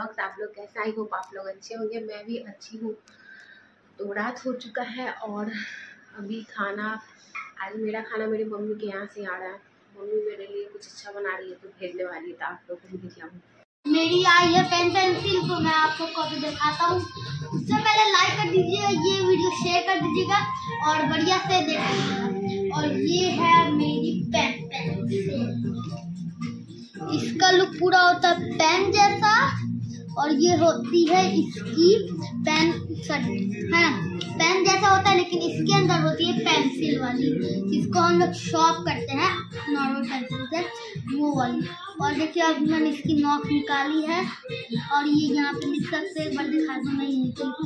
Vlogs. आप लोग कैसे? आई होप आप लोग अच्छे होंगे, मैं भी अच्छी हूँ। तो रात हो चुका है और अभी खाना, आज मेरा खाना मेरी मम्मी के यहाँ से आ रहा है। मम्मी मेरे लिए कुछ अच्छा बना रही है तो भेजने वाली है, तो आप लोग को भी दिखाऊँ। मेरी आई है पेन पेंसिल, तो मैं आपको कॉपी दिखाता हूँ। उससे पहले लाइक कर दीजिएगा, ये वीडियो शेयर कर दीजिएगा और बढ़िया से देखिएगा। और ये है मेरी पेन पेंसिल, इसका लुक पूरा होता है पेन जैसा, और ये होती है इसकी पेन है पेन जैसा होता है, लेकिन इसके अंदर होती है पेंसिल वाली, जिसको हम लोग शॉर्प करते हैं नॉर्मल पेंसिल से, वो वाली। और देखिए अब मैंने इसकी नोक निकाली है, और ये यहाँ पे लिख सकते हैं, एक बार दिखा दूँ मैं।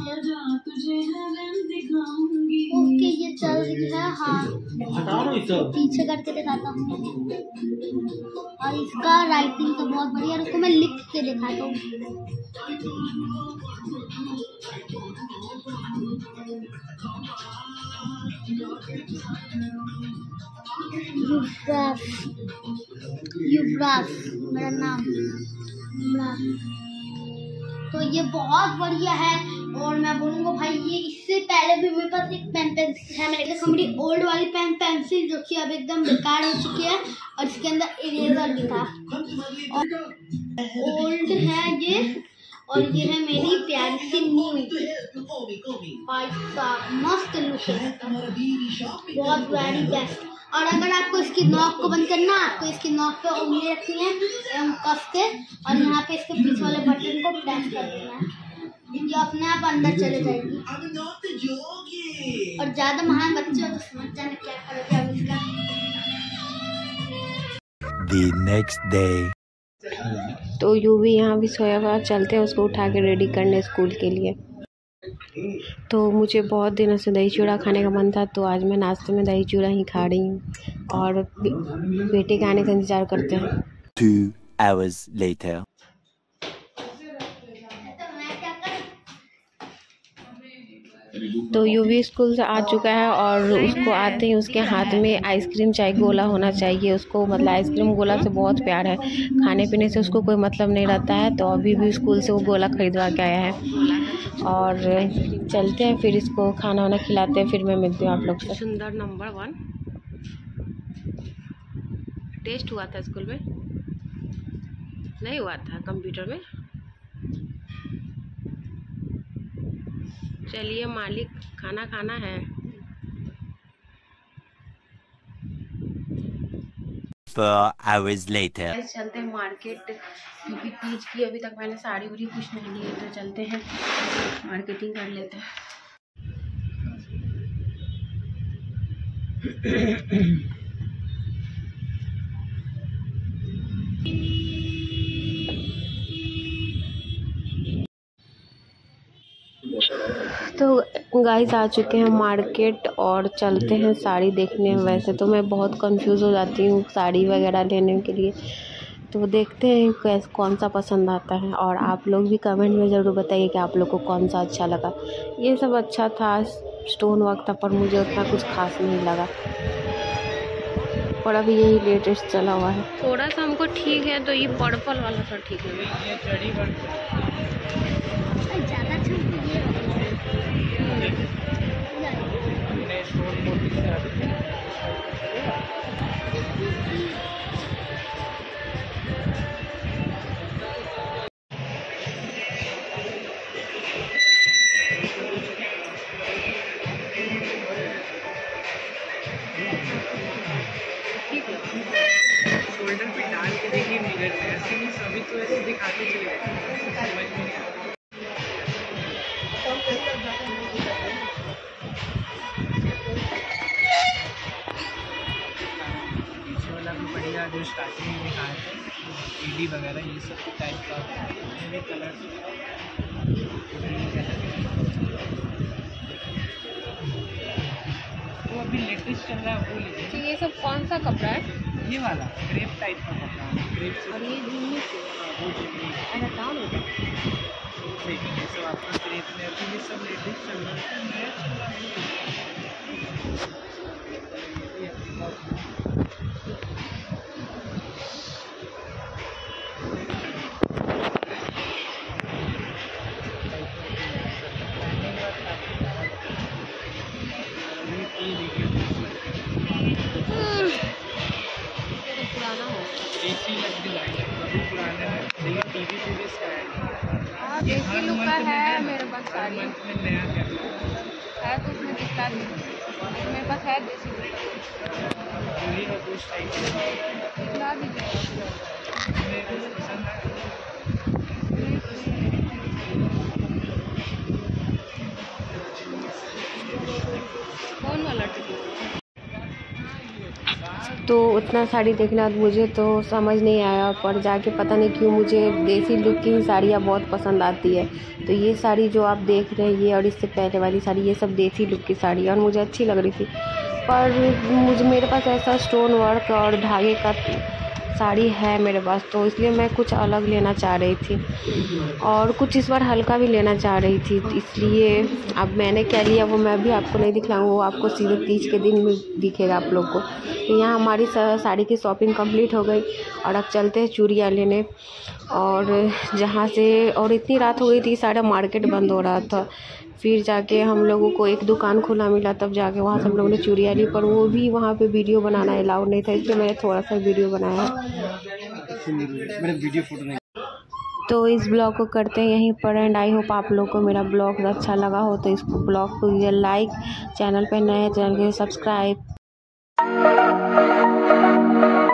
ओके, ये चल रही है। हाँ, पीछे करके दिखाता हूँ। और इसका राइटिंग तो बहुत बढ़िया है, उसको मैं लिख के दिखाता हूँ। युवराज मेरा नाम। तो ये बहुत बढ़िया है, और मैं बोलूँगा भाई, ये इससे पहले भी मेरे पास एक पेन पेंसिल है मेरे मेरी ओल्ड वाली पेन पेंसिल, जो कि अब एकदम बेकार हो चुकी है, और इसके अंदर इरेजर भी था। ओल्ड है ये, और ये है मेरी प्यारी सी न्यू। भाई साहब मस्त लुक है, बहुत वेरी बेस्ट। और अगर आपको इसकी नॉक को बंद करना है, आपको इसकी नॉक पे उंगली रखनी है एवं कस के, और यहाँ पे इसके पीछे वाले बटन को प्रेस कर देना है, ये अपने आप अंदर चले जाएगी। और ज्यादा महान बच्चे हो तो समझ जाने क्या करोगे अब इसका। The next day. तो यूवी यहाँ भी सोया हुआ, चलते हैं उसको उठा के रेडी करने स्कूल के लिए। तो मुझे बहुत दिनों से दही चूड़ा खाने का मन था, तो आज मैं नाश्ते में दही चूड़ा ही खा रही हूँ, और बेटे के आने का इंतज़ार करते हैं। 2 hours later. तो यूवी स्कूल से आ चुका है, और उसको आते ही उसके हाथ में आइसक्रीम चाहे गोला होना चाहिए। उसको मतलब आइसक्रीम गोला से बहुत प्यार है, खाने पीने से उसको कोई मतलब नहीं रहता है। तो अभी भी स्कूल से वो गोला खरीदवा के आया है, और चलते हैं फिर इसको खाना वाना खिलाते हैं, फिर मैं मिलती हूँ आप लोग से। सुंदर नंबर 1 टेस्ट हुआ था स्कूल में, नहीं हुआ था कंप्यूटर में। चलिए मालिक, खाना खाना है। 4 hours later. चलते हैं मार्केट, क्योंकि तीज की अभी तक मैंने साड़ी उड़ी कुछ नहीं ली है, तो चलते हैं मार्केटिंग कर लेते हैं। तो गाइस आ चुके हैं मार्केट, और चलते हैं साड़ी देखने। वैसे तो मैं बहुत कंफ्यूज हो जाती हूँ साड़ी वगैरह लेने के लिए, तो देखते हैं कौन सा पसंद आता है। और आप लोग भी कमेंट में ज़रूर बताइए कि आप लोग को कौन सा अच्छा लगा। ये सब अच्छा था, स्टोन वर्क था, पर मुझे उतना कुछ खास नहीं लगा। और अभी यही लेटेस्ट चला हुआ है, थोड़ा सा हमको ठीक है। तो ये पर्पल वाला सा ठीक है। शोल्डर पे डाल के देखिए मिरर में, ऐसे नहीं सभी तो ऐसे दिखाते चले जाते, समझ में नहीं आता। पीछे वाला भी बढ़िया, जो स्टार्टिंग में दिखाए थे ईडी वगैरह, ये सब टाइप का कलर। तो अभी लेटेस्ट चल रहा है वो लीजिए। ये सब कौन सा कपड़ा है? ये वाला क्रेप टाइप का कपड़ा है, क्रेप से। और ये जीन्स वो जीन्स ऐसा डाउन हो गया। देखिए ये सब आपका क्रेप में, अभी ये सब लेटेस्ट चल रहा है, नया चल रहा है। मंथ में नया क्या है तो उसमें दिखला दीजिए, मेरे पास है देसी चूड़ी है कुछ टाइप दिखला दीजिए। में कुछ पसंद है। कौन वाला टिकट? तो उतना साड़ी देखना मुझे तो समझ नहीं आया, पर जाके पता नहीं क्यों मुझे देसी लुक की ही साड़ियाँ बहुत पसंद आती है। तो ये साड़ी जो आप देख रहे हैं ये और इससे पहले वाली साड़ी, ये सब देसी लुक की साड़ी है और मुझे अच्छी लग रही थी। पर मेरे पास ऐसा स्टोन वर्क और धागे का साड़ी है मेरे पास, तो इसलिए मैं कुछ अलग लेना चाह रही थी और कुछ इस बार हल्का भी लेना चाह रही थी। इसलिए अब मैंने क्या लिया वो मैं भी आपको नहीं दिखलाऊंगा, वो आपको सीधे तीज के दिन में दिखेगा आप लोग को। तो यहाँ हमारी साड़ी की शॉपिंग कंप्लीट हो गई और अब चलते हैं चूड़ियाँ लेने। और जहाँ से और इतनी रात हो गई थी, सारा मार्केट बंद हो रहा था। फिर जाके हम लोगों को एक दुकान खुला मिला, तब जाके वहाँ से हम लोगों ने चूड़ियाँ ली, पर वो भी वहाँ पे वीडियो बनाना अलाउड नहीं था, इसलिए मैंने थोड़ा सा वीडियो बनाया। तो इस ब्लॉग को करते हैं यहीं पर एंड। आई होप आप लोग को मेरा ब्लॉग अच्छा लगा हो, तो इस ब्लॉग को लाइक, चैनल पे नए चैनल को सब्सक्राइब।